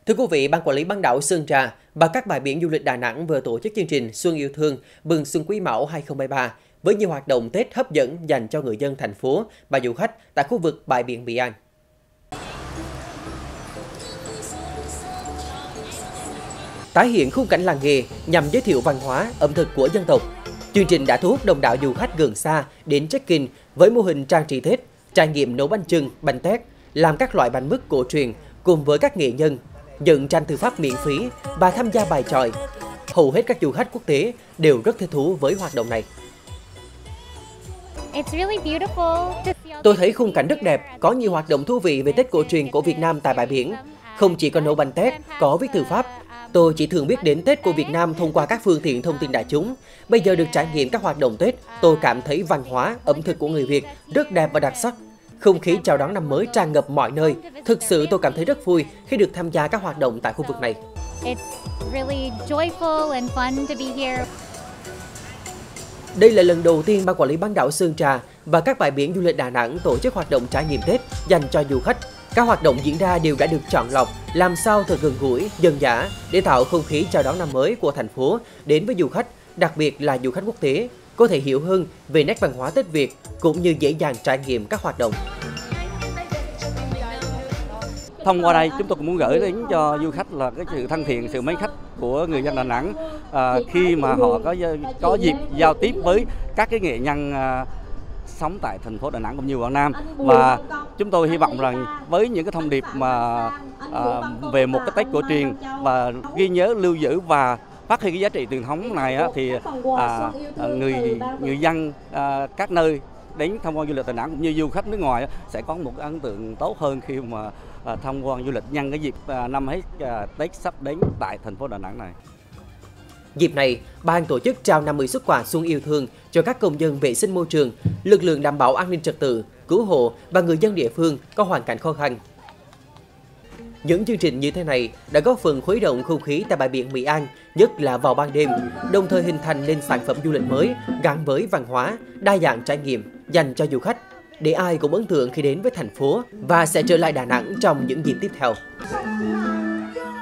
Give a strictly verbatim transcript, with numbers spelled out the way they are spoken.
Thưa quý vị, Ban Quản lý bán đảo Sơn Trà và các bãi biển du lịch Đà Nẵng vừa tổ chức chương trình Xuân Yêu Thương mừng Xuân Quý Mão hai không hai ba với nhiều hoạt động Tết hấp dẫn dành cho người dân thành phố và du khách tại khu vực bãi biển Mỹ An. Tái hiện khung cảnh làng nghề nhằm giới thiệu văn hóa, ẩm thực của dân tộc. Chương trình đã thu hút đông đảo du khách gần xa đến check-in với mô hình trang trí Tết, trải nghiệm nấu bánh chưng, bánh tét, làm các loại bánh mứt cổ truyền cùng với các nghệ nhân, dựng tranh thư pháp miễn phí và tham gia bài chọi. Hầu hết các du khách quốc tế đều rất thích thú với hoạt động này. Tôi thấy khung cảnh rất đẹp, có nhiều hoạt động thú vị về Tết cổ truyền của Việt Nam tại bãi biển. Không chỉ có nấu bánh tét, có viết thư pháp. Tôi chỉ thường biết đến Tết của Việt Nam thông qua các phương tiện thông tin đại chúng. Bây giờ được trải nghiệm các hoạt động Tết, tôi cảm thấy văn hóa, ẩm thực của người Việt rất đẹp và đặc sắc. Không khí chào đón năm mới tràn ngập mọi nơi. Thực sự tôi cảm thấy rất vui khi được tham gia các hoạt động tại khu vực này. Đây là lần đầu tiên Ban Quản lý bán đảo Sơn Trà và các bãi biển du lịch Đà Nẵng tổ chức hoạt động trải nghiệm Tết dành cho du khách. Các hoạt động diễn ra đều đã được chọn lọc, làm sao thật gần gũi, dân dã để tạo không khí chào đón năm mới của thành phố đến với du khách, đặc biệt là du khách quốc tế, có thể hiểu hơn về nét văn hóa Tết Việt cũng như dễ dàng trải nghiệm các hoạt động. Thông qua đây, chúng tôi cũng muốn gửi đến cho du khách là cái sự thân thiện, sự mến khách của người dân Đà Nẵng à, khi mà họ có có dịp giao tiếp với các cái nghệ nhân à, sống tại thành phố Đà Nẵng cũng như Quảng Nam. Và chúng tôi hy vọng rằng với những cái thông điệp mà à, về một cái Tết cổ truyền và ghi nhớ, lưu giữ và phát huy cái giá trị truyền thống này á, thì à, người người dân à, các nơi đến tham quan du lịch Đà Nẵng cũng như du khách nước ngoài sẽ có một ấn tượng tốt hơn khi mà à, tham quan du lịch nhân cái dịp à, năm hết à, Tết sắp đến tại thành phố Đà Nẵng này. Dịp này, ban tổ chức trao năm mươi suất quà Xuân Yêu Thương cho các công dân vệ sinh môi trường, lực lượng đảm bảo an ninh trật tự, cứu hộ và người dân địa phương có hoàn cảnh khó khăn. Những chương trình như thế này đã góp phần khuấy động không khí tại bãi biển Mỹ An, nhất là vào ban đêm, đồng thời hình thành nên sản phẩm du lịch mới gắn với văn hóa, đa dạng trải nghiệm dành cho du khách, để ai cũng ấn tượng khi đến với thành phố và sẽ trở lại Đà Nẵng trong những dịp tiếp theo.